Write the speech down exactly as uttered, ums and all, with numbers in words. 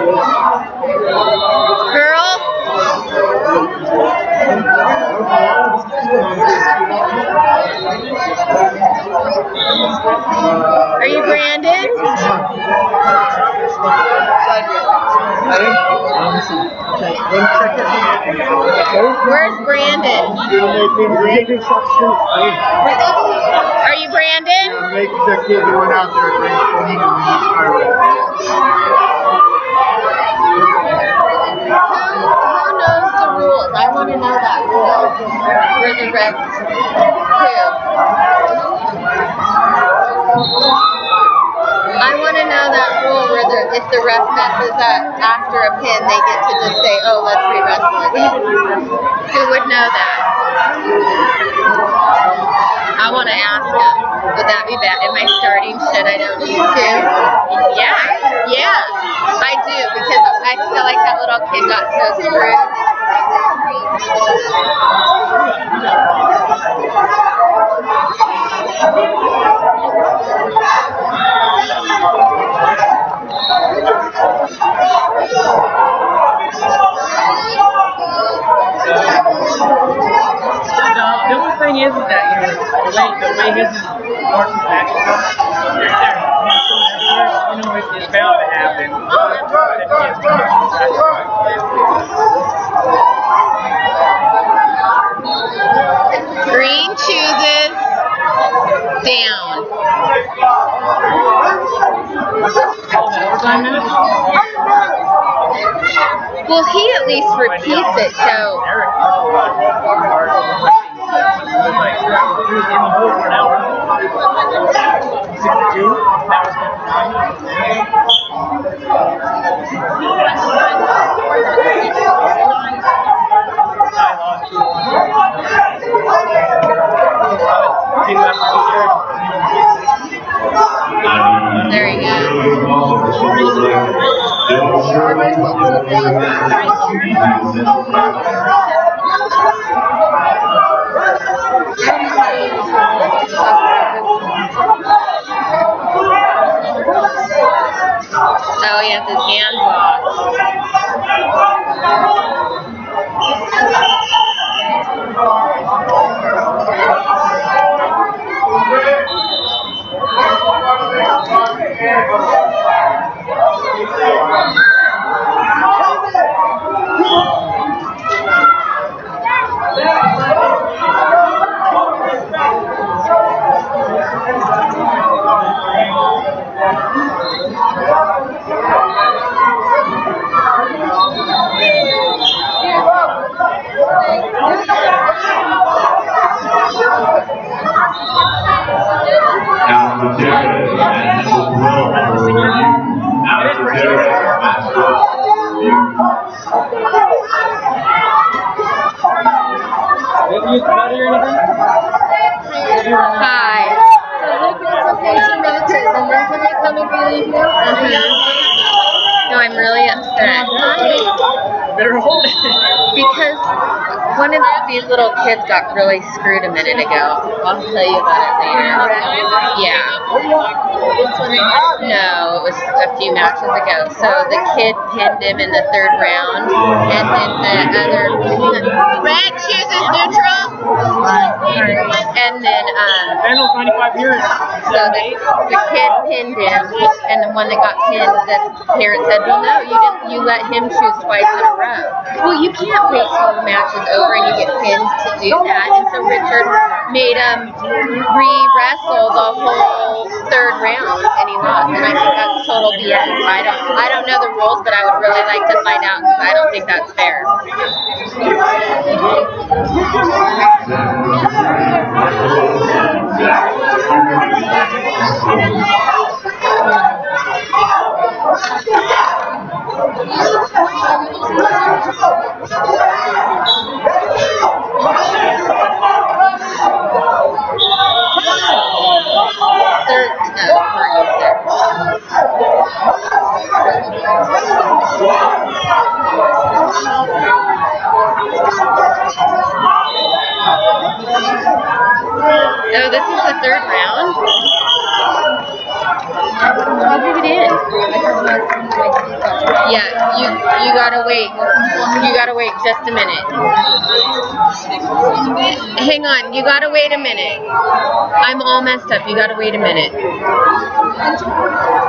Girl? Are you Brandon? Where's Brandon? Are you Brandon? Make the kid who went out there and swimming and Who knows the rules? I want to know that rule. Where the refs who? I want to know that rule where the, if the ref messes up after a pin, they get to just say, oh, let's re-wrestle again. Who would know that? I want to ask him. Would that be bad? Am I starting shit I don't need to? Yeah. Yeah. I do, because I feel like that little kid got so screwed. The only thing is that, you know, the way, the way his horse's back is going, you know, it's, it's bound to happen. Green chooses down. Well, he at least repeats it, so. There you Oh, he has his hands off. Hi. No, I'm really upset. Better hold it. Because one of these little kids got really screwed a minute ago. I'll tell you about it later. Yeah. No, it was a few matches ago. So the kid pinned him in the third round, and then the other red chooses neutral, and then um. ninety-five years. So the the kid pinned him, and the one that got pinned, the parent said, "Well, no, you didn't. You let him choose twice in a row. Well, you can't wait till the match is over and you get pinned to do that." And so Richard made him re-wrestle the whole third round, and he lost. And I think that's total B S. I don't, I don't know the rules, but I would really like to find out because I don't think that's fair. Third, no, Oh, this is the third round? How did it end? Yeah. You gotta wait. You gotta wait just a minute. Hang on. You gotta wait a minute. I'm all messed up. You gotta wait a minute.